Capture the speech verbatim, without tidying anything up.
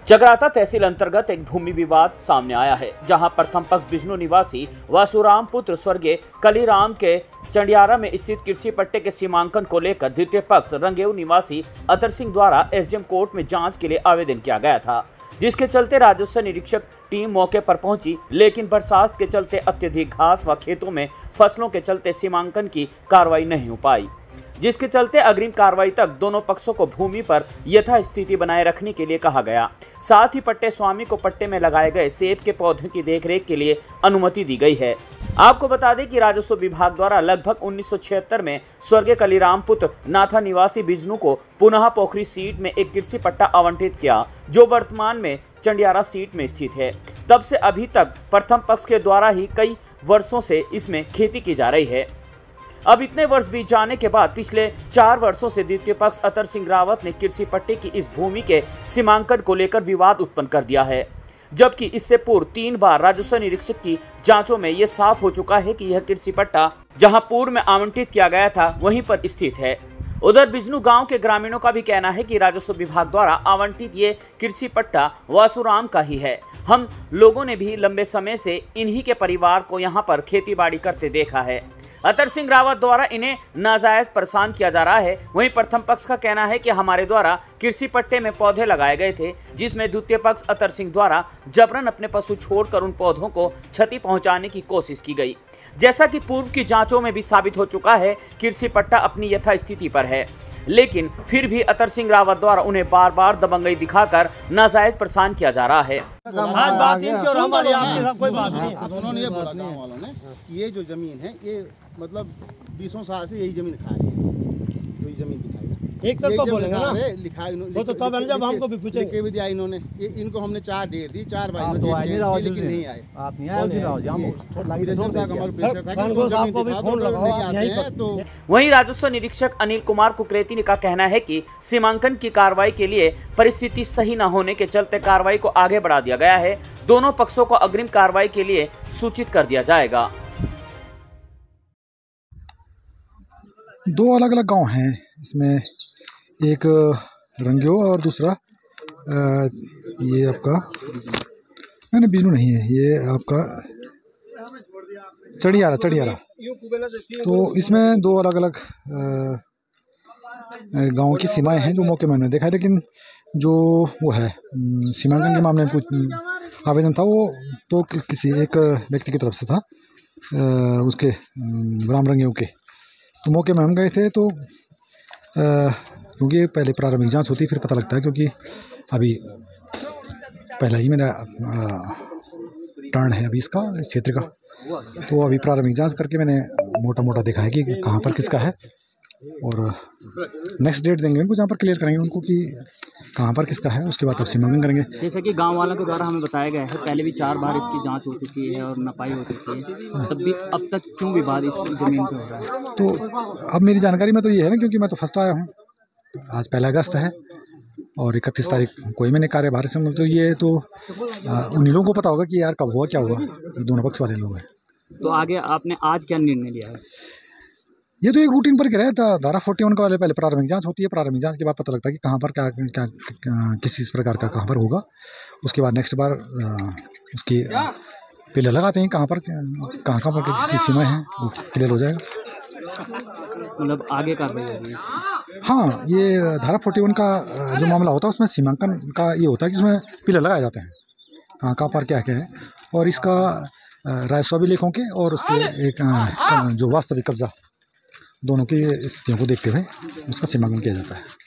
चकराता तहसील अंतर्गत एक भूमि विवाद सामने आया है, जहां प्रथम पक्ष बिजनू निवासी वासुराम पुत्र स्वर्गीय कलीराम के चंडियारा में स्थित कृषि पट्टे के सीमांकन को लेकर द्वितीय पक्ष रंगेऊ निवासी अतर सिंह द्वारा एसडीएम कोर्ट में जांच के लिए आवेदन किया गया था, जिसके चलते राजस्व निरीक्षक टीम मौके पर पहुंची, लेकिन बरसात के चलते अत्यधिक घास व खेतों में फसलों के चलते सीमांकन की कार्रवाई नहीं हो पाई, जिसके चलते अग्रिम कार्रवाई तक दोनों पक्षों को भूमि पर यथास्थिति बनाए रखने के लिए कहा गया। साथ ही पट्टे स्वामी को पट्टे में लगाए गए सेब के पौधों की देखरेख के लिए अनुमति दी गई है। आपको बता दें कि राजस्व विभाग द्वारा लगभग उन्नीस सौ छिहत्तर में स्वर्गीय कलीराम पुत्र नाथा निवासी बिजनू को पुनः पोखरी सीट में एक कृषि पट्टा आवंटित किया, जो वर्तमान में चंडियारा सीट में स्थित है। तब से अभी तक प्रथम पक्ष के द्वारा ही कई वर्षों से इसमें खेती की जा रही है। अब इतने वर्ष बीत जाने के बाद पिछले चार वर्षों से द्वितीय पक्ष अतर सिंह रावत ने कृषि पट्टे की इस भूमि के सीमांकन को लेकर विवाद उत्पन्न कर दिया है, जबकि इससे पूर्व तीन बार राजस्व निरीक्षक की जांचों में यह साफ हो चुका है कि यह कृषि पट्टा जहां पूर्व में आवंटित किया गया था वहीं पर स्थित है। उधर बिजनू गांव के ग्रामीणों का भी कहना है कि राजस्व विभाग द्वारा आवंटित ये कृषि पट्टा वासुराम का ही है। हम लोगों ने भी लंबे समय से इन्हीं के परिवार को यहां पर खेती बाड़ी करते देखा है। अतर सिंह रावत द्वारा इन्हें नाजायज परेशान किया जा रहा है। वहीं प्रथम पक्ष का कहना है कि हमारे द्वारा कृषि पट्टे में पौधे लगाए गए थे, जिसमें द्वितीय पक्ष अतर सिंह द्वारा जबरन अपने पशु छोड़कर उन पौधों को क्षति पहुंचाने की कोशिश की गई। जैसा कि पूर्व की जांचों में भी साबित हो चुका है, कृषि पट्टा अपनी यथास्थिति पर है, लेकिन फिर भी अतर सिंह रावत द्वारा उन्हें बार बार दबंगई दिखाकर नाजायज परेशान किया जा रहा है। आज बात इनकी और हमारी आपके साथ कोई बात नहीं है। उन्होंने ये बोला गाँव वालों ने कि ये जो जमीन है ये मतलब बीसों साल से यही जमीन खा रही है, तो ये जमीन दिखाई एक तक तो बोलेंगे ना, लिखा वो तो तब जब हमको भी पूछे के भी दिया इन्होंने। ये इनको हमने चार डेट दी, चार भाई तो आए नहीं रहो, लेकिन नहीं आए। आप नहीं आए रहो, तो वहीं राजस्व निरीक्षक अनिल कुमार कुकरेती का कहना है कि सीमांकन की कार्रवाई के लिए परिस्थिति सही न होने के चलते कार्रवाई को आगे बढ़ा दिया गया है। दोनों पक्षों को अग्रिम कार्रवाई के लिए सूचित कर दिया जाएगा। दो अलग अलग गांव हैं, इसमें एक रंगेऊ और दूसरा आ, ये आपका नहीं नहीं बिजनू नहीं है, ये आपका चढ़ियारा चढ़ियारा। तो इसमें दो अलग अलग गांव की सीमाएं हैं जो मौके में हमने देखा है, लेकिन जो वो है सीमांकन के मामले में कुछ आवेदन था वो तो किसी एक व्यक्ति की तरफ से था, उसके ग्राम रंगेऊ के। तो मौके में हम गए थे, तो क्योंकि पहले प्रारंभिक जांच होती फिर पता लगता है, क्योंकि अभी पहला ही मेरा टर्न है अभी इसका इस क्षेत्र का। तो अभी प्रारंभिक जांच करके मैंने मोटा मोटा देखा है कि कहाँ पर किसका है, और नेक्स्ट डेट देंगे उनको जहाँ पर क्लियर करेंगे उनको कि कहाँ पर किसका है, उसके बाद तब सीमांकन करेंगे। जैसे कि गांव वालों के द्वारा हमें बताया गया है पहले भी चार बार इसकी जांच हो चुकी है और नपाई हो चुकी है, तब भी अब तक क्यों विवाद इस जमीन पे हो रहा है? तो अब मेरी जानकारी में तो ये है ना, क्योंकि मैं तो फर्स्ट आया हूँ, आज पहला अगस्त है और इकतीस तारीख कोई मैंने कार्यभार से, तो ये तो उन्हीं लोगों को पता होगा कि यार कब हुआ क्या हुआ, दोनों पक्ष वाले लोग हैं। तो आगे आपने आज क्या निर्णय लिया है? ये तो एक रूटीन पर गिरा है, धारा फोर्टी वन का वाले पहले प्रारंभिक जांच होती है, प्रारंभिक जांच के बाद पता लगता है कि कहाँ पर क्या क्या, क्या किस इस प्रकार का कहाँ पर होगा। उसके बाद नेक्स्ट बार उसकी पिलर लगाते हैं, कहाँ पर कहाँ कहाँ पर किस सीमा है वो क्लियर हो जाएगा। मतलब आगे कार्रवाई होगी? हाँ, ये धारा फोर्टी वन का जो मामला होता है उसमें सीमांकन का ये होता है कि उसमें पिलर लगाए जाते हैं कहाँ कहाँ पर क्या क्या है, और इसका राजस्व अभिलेखों के और उसके एक जो वास्तविक कब्जा दोनों की स्थितियों को देखते हुए उसका सीमांकन किया जाता है।